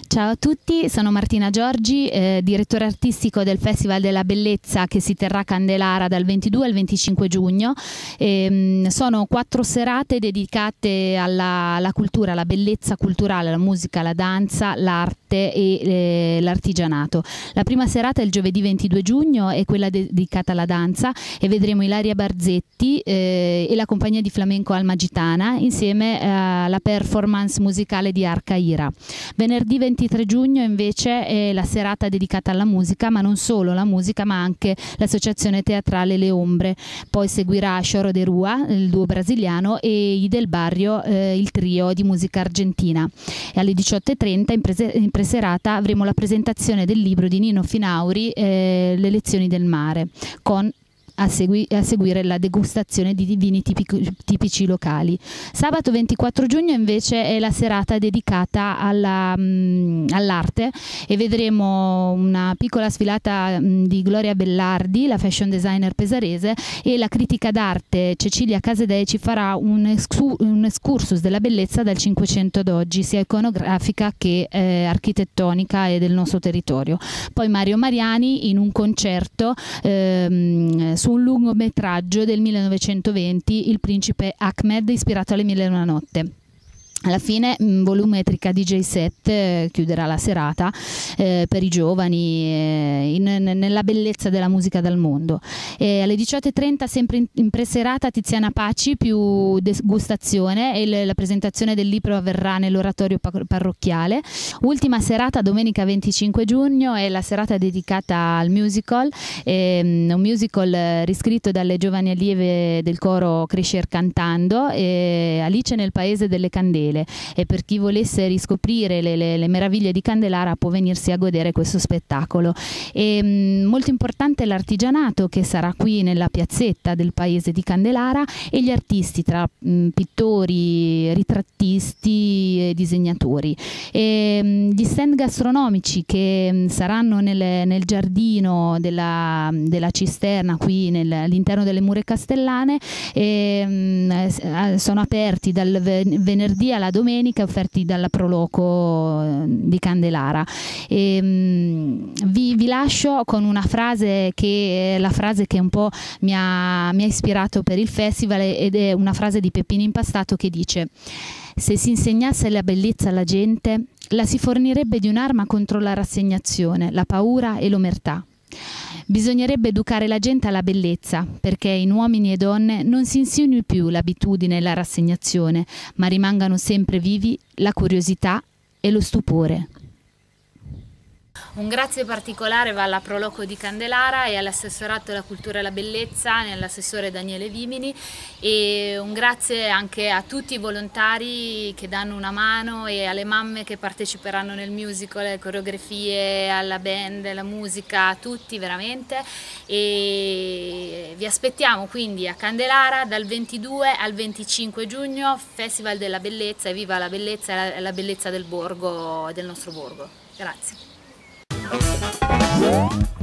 Ciao a tutti, sono Martina Giorgi, direttore artistico del Festival della Bellezza che si terrà a Candelara dal 22 al 25 giugno. Sono 4 serate dedicate alla cultura, alla bellezza culturale, alla musica, alla danza, l'arte e l'artigianato. La prima serata è il giovedì 22 giugno, è quella dedicata alla danza e vedremo Ilaria Barzetti e la compagnia di flamenco Alma Gitana insieme alla performance musicale di Arca Ira. Venerdì 23 giugno invece è la serata dedicata alla musica, ma non solo la musica ma anche l'associazione teatrale Le Ombre. Poi seguirà Choro de Rua, il duo brasiliano, e I del Barrio, il trio di musica argentina. E alle 18:30 in preserata avremo la presentazione del libro di Nino Finauri, Le lezioni del mare, con a seguire la degustazione di vini tipici locali. Sabato 24 giugno invece è la serata dedicata all'arte e vedremo una piccola sfilata di Gloria Bellardi, la fashion designer pesarese, e la critica d'arte Cecilia Casedei ci farà un excursus della bellezza dal Cinquecento ad oggi, sia iconografica che architettonica e del nostro territorio. Poi Mario Mariani in un concerto su un lungometraggio del 1920, Il principe Ahmed, ispirato alle Mille e una notte. Alla fine volumetrica DJ set chiuderà la serata per i giovani nella bellezza della musica dal mondo. Alle 18:30 sempre in preserata Tiziana Paci più degustazione e la presentazione del libro avverrà nell'oratorio parrocchiale. Ultima serata domenica 25 giugno è la serata dedicata al musical, un musical riscritto dalle giovani allieve del coro Crescer Cantando, Alice nel paese delle candele. E per chi volesse riscoprire le meraviglie di Candelara può venirsi a godere questo spettacolo. Molto importante l'artigianato che sarà qui nella piazzetta del paese di Candelara e gli artisti tra pittori, ritrattisti e disegnatori. Gli stand gastronomici che saranno nel giardino della cisterna qui all'interno delle mura castellane sono aperti dal venerdì alla domenica, offerti dalla Proloco di Candelara. Vi lascio con una frase che è la frase che un po' mi ha ispirato per il festival, ed è una frase di Peppino Impastato che dice: se si insegnasse la bellezza alla gente, la si fornirebbe di un'arma contro la rassegnazione, la paura e l'omertà. Bisognerebbe educare la gente alla bellezza, perché in uomini e donne non si insinui più l'abitudine e la rassegnazione, ma rimangano sempre vivi la curiosità e lo stupore. Un grazie particolare va alla Proloco di Candelara e all'assessorato alla cultura e alla bellezza, nell'assessore Daniele Vimini, e un grazie anche a tutti i volontari che danno una mano e alle mamme che parteciperanno nel musical, alle coreografie, alla band, alla musica, a tutti veramente. E vi aspettiamo quindi a Candelara dal 22 al 25 giugno, Festival della Bellezza, e viva la bellezza e la bellezza del borgo, del nostro borgo. Grazie.